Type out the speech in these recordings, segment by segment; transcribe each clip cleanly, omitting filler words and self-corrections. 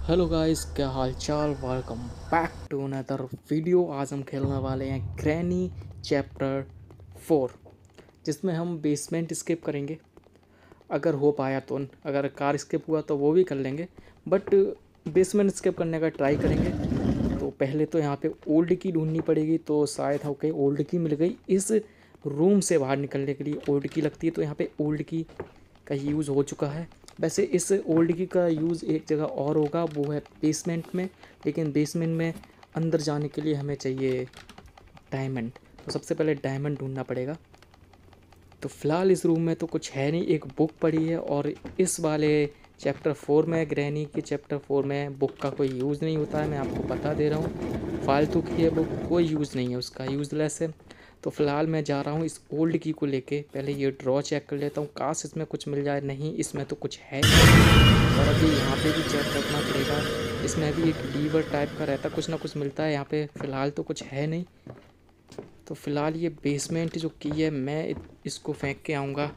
Hello guys, क्या हाल चाल। Welcome back to another video. आज हम खेलने वाले हैं ग्रैनी चैप्टर 4, जिसमें हम बेसमेंट स्किप करेंगे अगर हो पाया तो। अगर कार स्किप हुआ तो वो भी कर लेंगे, बट बेसमेंट स्किप करने का ट्राई करेंगे। तो पहले तो यहाँ पे ओल्ड की ढूंढनी पड़ेगी, तो शायद ओके ओल्ड की मिल गई। इस रूम से बाहर निकलने के लिए ओल्ड की लगती है, तो यहाँ पे ओल्ड की का यूज़ हो चुका है। वैसे इस ओल्ड की का यूज़ एक जगह और होगा, वो है बेसमेंट में। लेकिन बेसमेंट में अंदर जाने के लिए हमें चाहिए डायमंड, तो सबसे पहले डायमंड ढूंढना पड़ेगा। तो फ़िलहाल इस रूम में तो कुछ है नहीं, एक बुक पड़ी है। और इस वाले चैप्टर 4 में, ग्रैनी के चैप्टर 4 में बुक का कोई यूज़ नहीं होता है। मैं आपको बता दे रहा हूँ, फालतू की है बुक, कोई यूज़ नहीं है उसका, यूज़लेस है। तो फ़िलहाल मैं जा रहा हूँ इस ओल्ड की को लेके। पहले ये ड्रॉ चेक कर लेता हूँ, काश इसमें कुछ मिल जाए। नहीं, इसमें तो कुछ है नहीं। और अभी यहाँ पे भी चेक करना पड़ेगा, इसमें भी एक लीवर टाइप का रहता, कुछ ना कुछ मिलता है यहाँ पे। फ़िलहाल तो कुछ है नहीं। तो फ़िलहाल ये बेसमेंट जो की है, मैं इसको फेंक के आऊँगा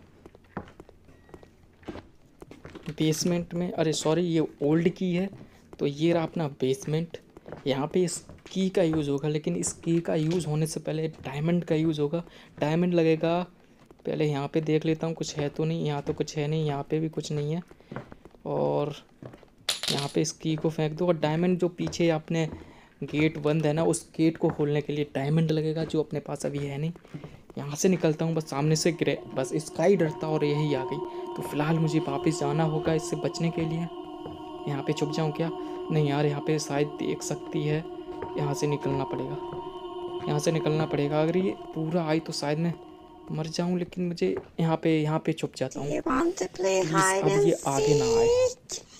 बेसमेंट में। अरे सॉरी, ये ओल्ड की है। तो ये रहा अपना बेसमेंट। यहाँ पे इस की का यूज़ होगा, लेकिन इस की का यूज़ होने से पहले डायमंड का यूज़ होगा। डायमंड लगेगा। पहले यहाँ पे देख लेता हूँ कुछ है तो नहीं। यहाँ तो कुछ है नहीं, यहाँ पे भी कुछ नहीं है। और यहाँ पे इस की को फेंक दो। और डायमंड जो पीछे अपने गेट बंद है ना, उस गेट को खोलने के लिए डायमंड लगेगा, जो अपने पास अभी है नहीं। यहाँ से निकलता हूँ, बस सामने से गिरे, बस इसका ही डरता और यही आ गई। तो फिलहाल मुझे वापस जाना होगा इससे बचने के लिए। यहाँ पे छुप जाऊँ क्या? नहीं यार, यहाँ पे शायद देख सकती है। यहाँ से निकलना पड़ेगा, यहाँ से निकलना पड़ेगा। अगर ये पूरा आई तो शायद मैं मर जाऊँ, लेकिन मुझे यहाँ पे छुप जाता हूँ। प्लीज़ अब ये आगे ना आए।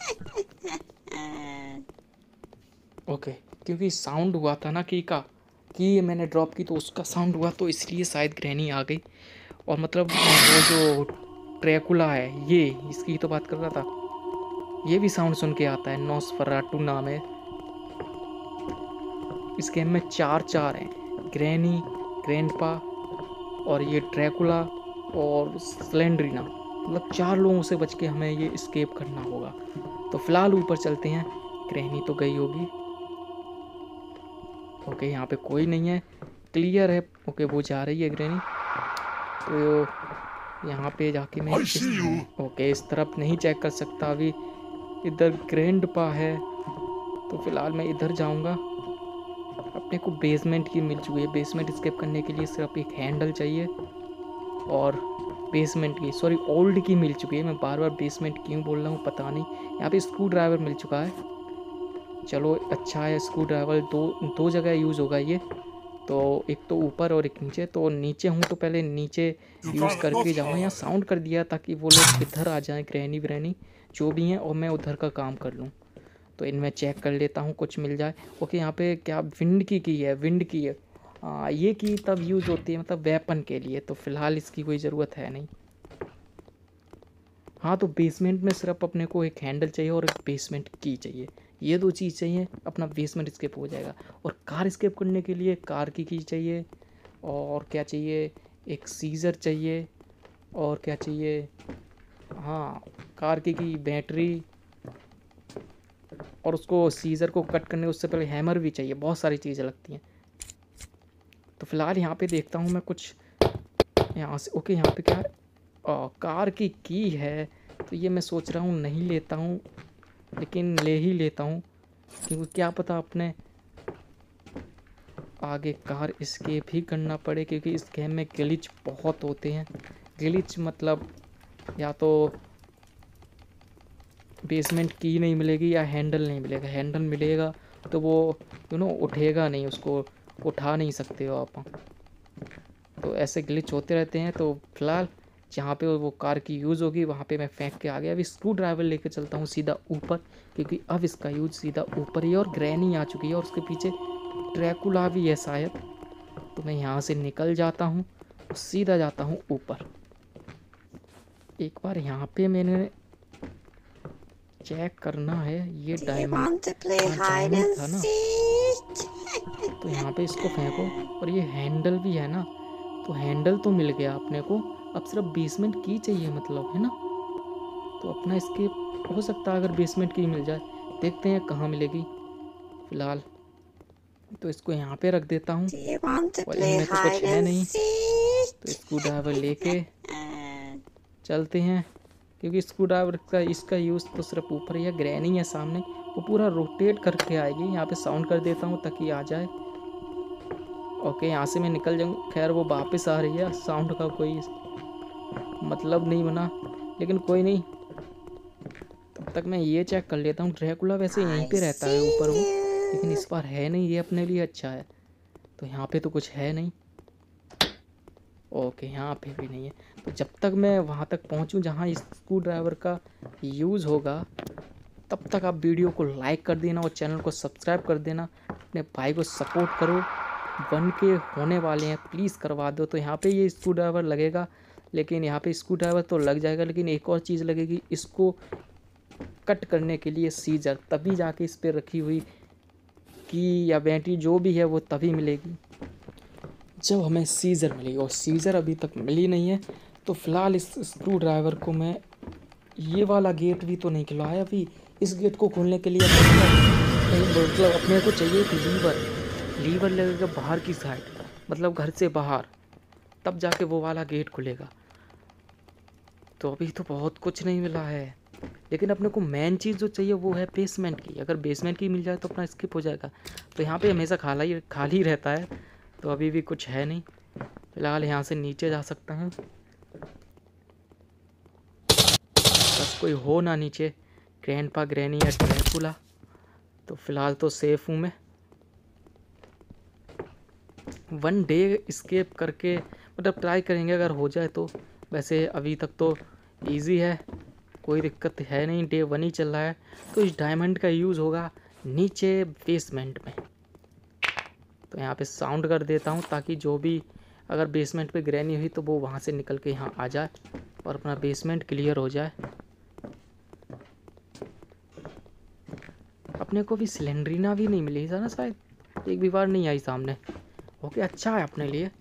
ओके, क्योंकि साउंड हुआ था ना की मैंने ड्रॉप की, तो उसका साउंड हुआ, तो इसलिए शायद ग्रैनी आ गई। और मतलब वो जो ट्रैकुला है, ये इसकी तो बात कर रहा था, ये भी साउंड सुन के आता है। नॉसफेराटू नाम है इस गेम में। चार हैं, ग्रैनी, ग्रैंडपा और ये ड्रैकुला और स्लेंड्रीना। मतलब 4 लोगों से बच के हमें ये एस्केप करना होगा। तो फिलहाल ऊपर चलते हैं। ग्रैनी तो गई होगी। ओके, यहाँ पे कोई नहीं है, क्लियर है। ओके, वो जा रही है ग्रैनी। तो यहाँ पे जाके मैं ओके इस तरफ नहीं चेक कर सकता अभी, इधर ग्रैंडपा है। तो फिलहाल मैं इधर जाऊँगा। अपने को बेसमेंट की मिल चुकी है। बेसमेंट स्केप करने के लिए सिर्फ एक हैंडल चाहिए, और बेसमेंट की सॉरी ओल्ड की मिल चुकी है। मैं बार बार बेसमेंट क्यों बोल रहा हूँ पता नहीं। यहाँ पे स्क्रू ड्राइवर मिल चुका है, चलो अच्छा है। स्क्रू ड्राइवर दो जगह यूज़ होगा ये, तो एक तो ऊपर और एक नीचे। तो नीचे हूँ तो पहले नीचे यूज़ करके जाऊँगा। यहाँ साउंड कर दिया ताकि वो लोग इधर आ जाएँ, ग्रैनी व्रैनी जो भी हैं, और मैं उधर का काम कर लूँ। तो इनमें चेक कर लेता हूँ कुछ मिल जाए। ओके, यहाँ पे क्या विंड की है, विंड की है। ये की तब यूज़ होती है मतलब वेपन के लिए, तो फ़िलहाल इसकी कोई ज़रूरत है नहीं। हाँ, तो बेसमेंट में सिर्फ अपने को एक हैंडल चाहिए और एक बेसमेंट की चाहिए। ये 2 चीज़ चाहिए, अपना बेसमेंट स्केप हो जाएगा। और कार स्केप करने के लिए कार की चाहिए। और क्या चाहिए? एक सीज़र चाहिए। और क्या चाहिए? हाँ, कार की बैटरी, और उसको सीज़र को कट करने उससे पहले हैमर भी चाहिए। बहुत सारी चीज़ें लगती हैं। तो फिलहाल यहाँ पे देखता हूँ मैं कुछ यहाँ से। ओके, यहाँ पे क्या है? कार की है। तो ये मैं सोच रहा हूँ नहीं लेता हूँ, लेकिन ले ही लेता हूँ, क्योंकि क्या पता अपने आगे कार एस्केप ही करना पड़े। क्योंकि इस गेम में ग्लिच बहुत होते हैं। ग्लिच मतलब या तो बेसमेंट की नहीं मिलेगी या हैंडल नहीं मिलेगा। हैंडल मिलेगा तो वो उठेगा नहीं, उसको उठा नहीं सकते हो आप। तो ऐसे ग्लिच होते रहते हैं। तो फिलहाल जहाँ पे वो कार की यूज़ होगी वहाँ पे मैं फेंक के आ गया। अभी स्क्रू ड्राइवर लेके चलता हूँ सीधा ऊपर, क्योंकि अब इसका यूज़ सीधा ऊपर ही है। और ग्रैनी आ चुकी है और उसके पीछे ड्रैकुला भी है शायद। तो मैं यहाँ से निकल जाता हूँ और सीधा जाता हूँ ऊपर। एक बार यहाँ पे मैंने चेक करना है, ये डायमंड था ना, तो यहाँ पे इसको फेंको। और ये हैंडल भी है ना, तो हैंडल तो मिल गया अपने को। अब सिर्फ बेसमेंट की चाहिए, मतलब है ना। तो अपना इसके हो सकता है अगर बेसमेंट की मिल जाए। देखते हैं कहाँ मिलेगी। फ़िलहाल तो इसको यहाँ पे रख देता हूँ और इनमें तो कुछ है नहीं, तो स्क्रू ड्राइवर लेके चलते हैं, क्योंकि स्क्रू ड्राइवर का इसका यूज़ तो सिर्फ ऊपर ही है। ग्रैनी है सामने, वो पूरा रोटेट करके आएगी। यहाँ पे साउंड कर देता हूँ ताकि आ जाए। ओके, यहाँ से मैं निकल जाऊँ। खैर वो वापस आ रही है, साउंड का कोई मतलब नहीं बना, लेकिन कोई नहीं। तब तक मैं ये चेक कर लेता हूँ। ड्रैकुला वैसे यहीं पे रहता है ऊपर वो, लेकिन इस बार है नहीं। ये अपने लिए अच्छा है। तो यहाँ पे तो कुछ है नहीं। ओके, यहाँ पे भी नहीं है। तो जब तक मैं वहाँ तक पहुँचूँ जहाँ इस स्क्रू ड्राइवर का यूज़ होगा, तब तक आप वीडियो को लाइक कर देना और चैनल को सब्सक्राइब कर देना। अपने भाई को सपोर्ट करो। 1K होने वाले हैं, प्लीज़ करवा दो। तो यहाँ पे ये स्क्रू ड्राइवर लगेगा, लेकिन यहाँ पे स्क्रू ड्राइवर तो लग जाएगा, लेकिन एक और चीज़ लगेगी इसको कट करने के लिए, सीजर। तभी जाके इस पर रखी हुई की या बैटरी जो भी है वो तभी मिलेगी जब हमें सीजर मिलेगी, और सीजर अभी तक मिली नहीं है। तो फ़िलहाल इस स्क्रू ड्राइवर को मैं, ये वाला गेट भी तो नहीं खुला है अभी। इस गेट को खोलने के लिए मतलब अपने को चाहिए कि लीवर लगेगा बाहर की साइड, मतलब घर से बाहर, तब जाके वो वाला गेट खुलेगा। तो अभी तो बहुत कुछ नहीं मिला है, लेकिन अपने को मेन चीज़ जो चाहिए वो है बेसमेंट की। अगर बेसमेंट की मिल जाए तो अपना स्किप हो जाएगा। तो यहाँ पे हमेशा खाली रहता है, तो अभी भी कुछ है नहीं। फिलहाल यहाँ से नीचे जा सकता हूँ, बस कोई हो ना नीचे, ग्रैंडपा, ग्रैनी या ड्रैकुला। तो फ़िलहाल तो सेफ़ हूँ मैं। 1 डे स्केप करके मतलब ट्राई करेंगे अगर हो जाए तो। वैसे अभी तक तो इजी है, कोई दिक्कत है नहीं। डे 1 ही चल रहा है। तो इस डायमंड का यूज़ होगा नीचे बेसमेंट में। तो यहाँ पे साउंड कर देता हूँ ताकि जो भी अगर बेसमेंट पे ग्रैनी हुई तो वो वहाँ से निकल के यहाँ आ जाए और अपना बेसमेंट क्लियर हो जाए। अपने को भी सिलेंड्रीना भी नहीं मिली था ना शायद, एक भी बार नहीं आई सामने। ओके, अच्छा है अपने लिए।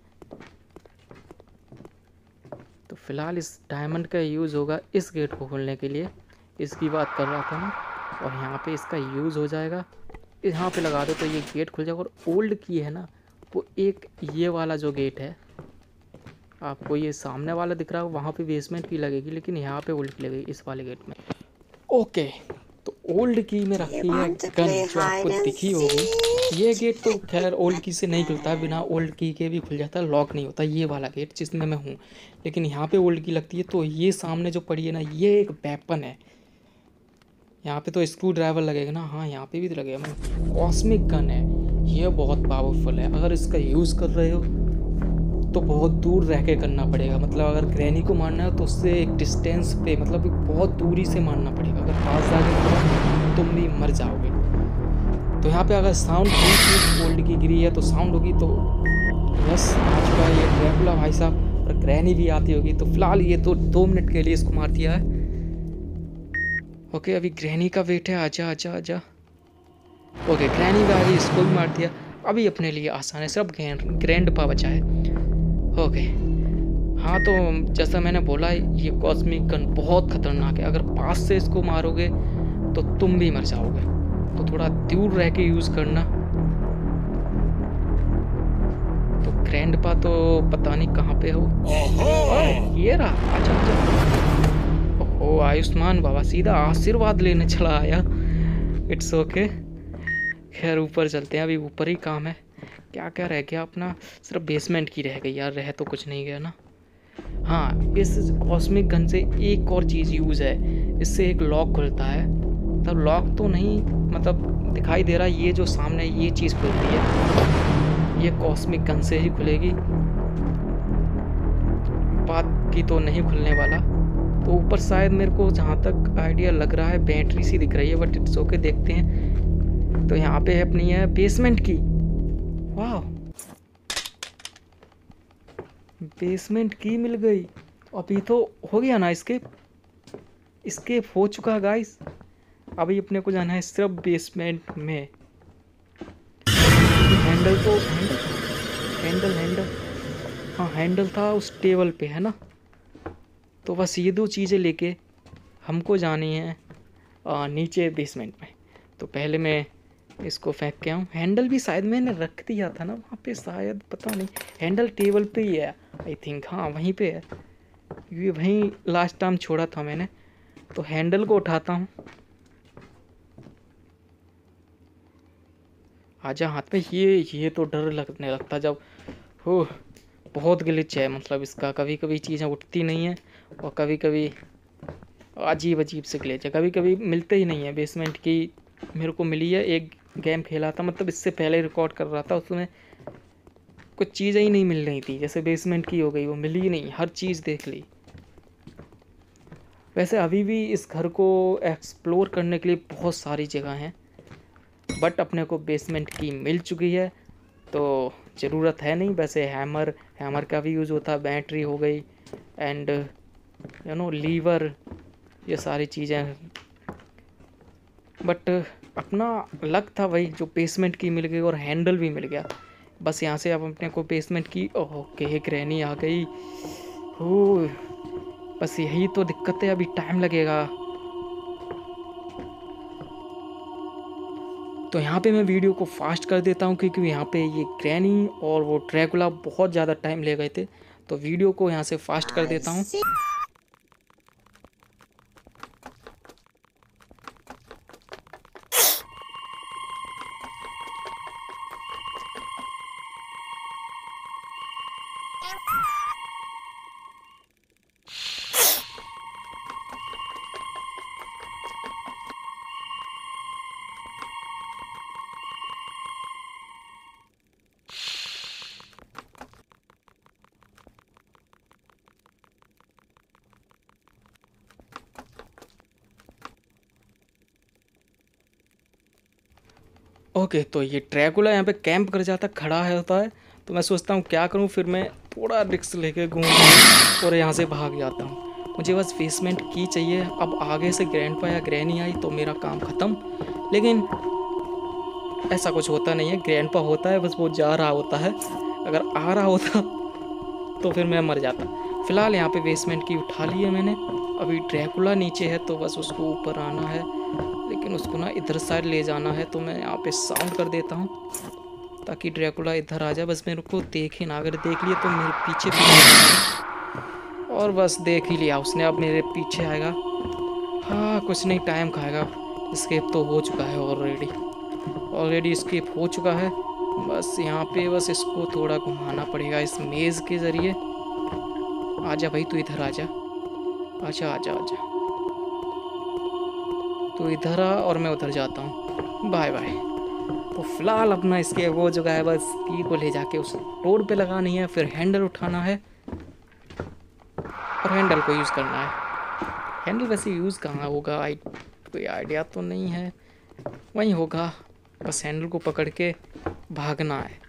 तो फ़िलहाल इस डायमंड का यूज़ होगा इस गेट को खोलने के लिए, इसकी बात कर रहा था मैं। और यहाँ पे इसका यूज़ हो जाएगा, यहाँ पे लगा दो तो ये गेट खुल जाएगा। और ओल्ड की है ना, वो एक ये वाला जो गेट है, आपको ये सामने वाला दिख रहा है, वहाँ पे बेसमेंट की लगेगी, लेकिन यहाँ पे ओल्ड की लगेगी इस वाले गेट में। ओके, तो ओल्ड की में रखी है गन जो आपको दिखी होगी। ये गेट तो खैर ओल्ड की से नहीं खुलता है, बिना ओल्ड की के भी खुल जाता है, लॉक नहीं होता ये वाला गेट जिसमें मैं हूँ। लेकिन यहाँ पे ओल्ड की लगती है। तो ये सामने जो पड़ी है ना, ये एक वेपन है। यहाँ पे तो स्क्रू ड्राइवर लगेगा ना, हाँ यहाँ पे भी तो लगेगा। कॉस्मिक गन है, ये बहुत पावरफुल है। अगर इसका यूज़ कर रहे हो तो बहुत दूर रह के करना पड़ेगा। मतलब अगर ग्रैनी को मारना है तो उससे एक डिस्टेंस पे, मतलब बहुत दूरी से मारना पड़ेगा। अगर पास जाके मारो तुम भी मर जाओगे। तो यहाँ पे अगर साउंड गोल्ड की गिरी है तो साउंड होगी, तो बस आ चुका है ये ड्रैकुला भाई साहब। और ग्रैनी भी आती होगी। तो फिलहाल ये तो 2 मिनट के लिए इसको मार दिया है। ओके, अभी ग्रैनी का वेट है। आजा आजा आजा। ओके, ग्रैनी भी आ गई, इसको भी मार दिया। अभी अपने लिए आसान है, सिर्फ ग्रैंडपा बचा है। ओके, हाँ तो जैसा मैंने बोला, ये कॉस्मिक गन बहुत ख़तरनाक है। अगर पास से इसको मारोगे तो तुम भी मर जाओगे। तो थोड़ा दूर रह के यूज़ करना। तो ग्रैंडपा तो पता नहीं कहाँ पे हो। ये रहा, आजा आजा। ओहो, आयुष्मान बाबा सीधा आशीर्वाद लेने चला आया। It's okay. खैर ऊपर चलते हैं, अभी ऊपर ही काम है। क्या क्या रह गया अपना, सिर्फ बेसमेंट की रह गई यार, रह तो कुछ नहीं गया ना। हाँ, इस कॉस्मिक गन से एक और चीज़ यूज़ है, इससे एक लॉक खुलता है। तब लॉक तो नहीं मतलब दिखाई दे रहा, ये जो सामने ये चीज़ खुलती है, ये कॉस्मिक गन से ही खुलेगी। बात की तो नहीं खुलने वाला। तो ऊपर शायद मेरे को जहाँ तक आइडिया लग रहा है बैटरी सी दिख रही है, बट इट्स ओके, देखते हैं। तो यहाँ पे अपनी है बेसमेंट की। वाह, बेसमेंट की मिल गई। अभी तो हो गया ना स्केप हो चुका गाइस। अभी अपने को जाना है सिर्फ बेसमेंट में। हैंडल हाँ हैंडल था उस टेबल पे है ना। तो बस ये 2 चीज़ें लेके हमको जानी है नीचे बेसमेंट में। तो पहले मैं इसको फेंक के आऊँ। हैंडल भी शायद मैंने रख दिया था ना वहाँ पे, शायद पता नहीं। हैंडल टेबल पे ही है आई थिंक, हाँ वहीं पे है, क्योंकि वहीं लास्ट टाइम छोड़ा था मैंने। तो हैंडल को उठाता हूँ। आजा हाथ पे। ये तो डर लगने लगता जब हो। बहुत ग्लिच है मतलब इसका, कभी कभी चीज़ें उठती नहीं हैं और कभी कभी अजीब अजीब से ग्लिच है, कभी कभी मिलते ही नहीं है। बेसमेंट की मेरे को मिली है, एक गेम खेला था मतलब इससे पहले रिकॉर्ड कर रहा था, उसमें कुछ चीज़ें ही नहीं मिल रही थी। जैसे बेसमेंट की हो गई, वो मिली ही नहीं, हर चीज़ देख ली। वैसे अभी भी इस घर को एक्सप्लोर करने के लिए बहुत सारी जगह हैं, बट अपने को बेसमेंट की मिल चुकी है तो ज़रूरत है नहीं। वैसे हैमर का भी यूज़ होता है, बैटरी हो गई एंड लीवर, ये सारी चीज़ें। बट अपना लक था भाई, जो बेसमेंट की मिल गई और हैंडल भी मिल गया। बस यहाँ से अब अपने को बेसमेंट की ओके ग्रैनी आ गई हो। बस यही तो दिक्कत है, अभी टाइम लगेगा। तो यहाँ पे मैं वीडियो को फास्ट कर देता हूँ, क्योंकि यहाँ पे ये ग्रैनी और वो ड्रैकुला बहुत ज़्यादा टाइम ले गए थे, तो वीडियो को यहाँ से फास्ट कर देता हूँ। ओके तो ये ड्रैकुला यहाँ पे कैंप कर जाता, खड़ा है होता है। तो मैं सोचता हूँ क्या करूँ, फिर मैं थोड़ा रिस्क लेके घूम और यहाँ से भाग जाता हूँ। मुझे बस बेसमेंट की चाहिए। अब आगे से ग्रैंडपा या ग्रैनी आई तो मेरा काम ख़त्म, लेकिन ऐसा कुछ होता नहीं है। ग्रैंडपा होता है, बस वो जा रहा होता है। अगर आ रहा होता तो फिर मैं मर जाता। फ़िलहाल यहाँ पे बेसमेंट की उठा ली है मैंने। अभी ड्रैकुला नीचे है तो बस उसको ऊपर आना है, लेकिन उसको ना इधर साइड ले जाना है। तो मैं यहाँ पे साउंड कर देता हूँ ताकि ड्रैकुला इधर आ जाए। बस मेरे को देखे ना, अगर देख लिए तो मेरे पीछे पीछे, और बस देख ही लिया उसने, अब मेरे पीछे आएगा। हाँ कुछ नहीं, टाइम खाएगा। स्केप तो हो चुका है ऑलरेडी स्केप हो चुका है। बस यहाँ पे बस इसको थोड़ा घुमाना पड़ेगा इस मेज़ के ज़रिए। आजा भाई, तू इधर आजा, आजा आजा आजा। तो इधर आ और मैं उधर जाता हूँ। Bye bye. तो फिलहाल अपना इसके वो जगह है, बस की को ले जाके उस रोड पे लगानी है, फिर हैंडल उठाना है और हैंडल को यूज़ करना है। हैंडल वैसे यूज़ कहाँ होगा, कोई आइडिया तो नहीं है, वहीं होगा। बस हैंडल को पकड़ के भागना है।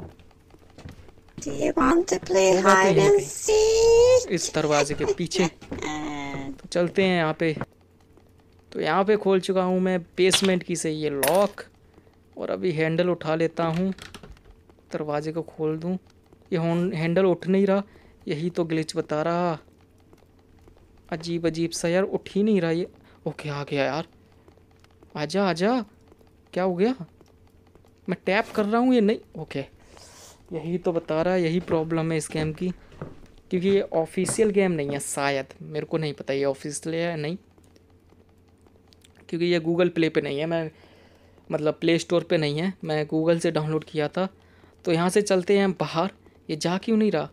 Do you want to play hide and seek? इस दरवाजे के पीछे। तो चलते हैं यहाँ पे। तो यहाँ पे खोल चुका हूँ मैं बेसमेंट की से ये लॉक, और अभी हैंडल उठा लेता हूँ, दरवाजे को खोल दूँ। ये हैंडल उठ नहीं रहा, यही तो ग्लिच बता रहा। अजीब अजीब सा यार, उठ ही नहीं रहा ये। ओके आ गया यार, आजा आजा। क्या हो गया, मैं टैप कर रहा हूँ ये नहीं। ओके यही तो बता रहा है, यही प्रॉब्लम है इस गेम की, क्योंकि ये ऑफिशियल गेम नहीं है शायद, मेरे को नहीं पता ये ऑफिशियल है या नहीं, क्योंकि ये गूगल प्ले पे नहीं है। मैं मतलब प्ले स्टोर पे नहीं है, मैं गूगल से डाउनलोड किया था। तो यहाँ से चलते हैं बाहर। ये जा क्यों नहीं रहा,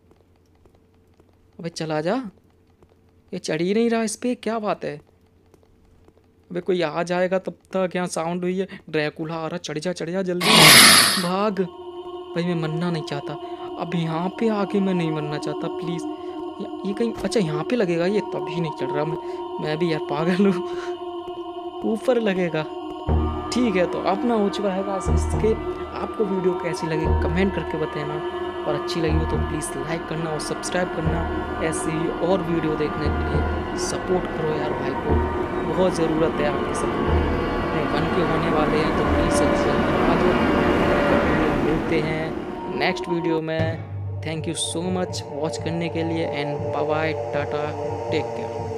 अबे चला जा, ये चढ़ ही नहीं रहा इस पर, क्या बात है। अबे कोई आ जाएगा तब तक। यहाँ साउंड हुई है, ड्रैकुला आ रहा, चढ़ जा जल्दी भाग। भाई मैं मरना नहीं चाहता, अब यहाँ पे आके मैं नहीं मरना चाहता प्लीज़। ये कहीं, अच्छा यहाँ पे लगेगा ये, तभी नहीं चढ़ रहा मैं भी यार पागल हूँ। ऊपर लगेगा, ठीक है। तो अपना हो चुका है गाइस इसके। आपको वीडियो कैसी लगी कमेंट करके बताना, और अच्छी लगी हो तो प्लीज़ लाइक करना और सब्सक्राइब करना। ऐसी ही और वीडियो देखने के लिए सपोर्ट करो यार भाई को, बहुत ज़रूरत है आपकी सपोर्ट। अपने 1 के होने वाले हैं तो प्लीज़ सब्सक्राइब करा दो। मिलते हैं नेक्स्ट वीडियो में। Thank you so much watch करने के लिए and bye bye, tata, take care.